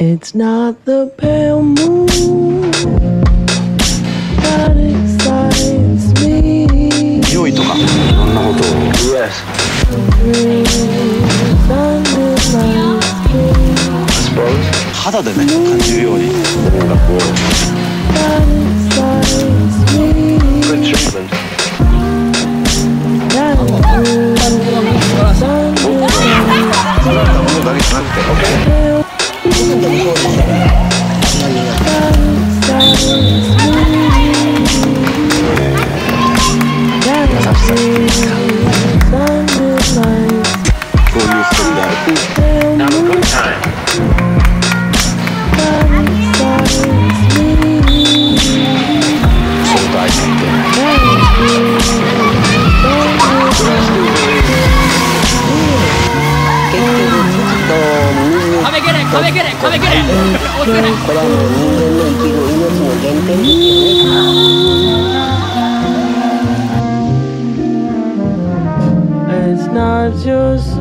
It's not the pale moon that excites me. 匂いとかいろんなことを Yes. I suppose. 肌でね感じるように。 なんかこう good treatment. 物だけじゃなくて OK。 Have a good time. そう大事って。 壁蹴れ壁蹴れ壁蹴れ落ちてない。 これはもう人間の生きる命の原点ですよね。 It's not just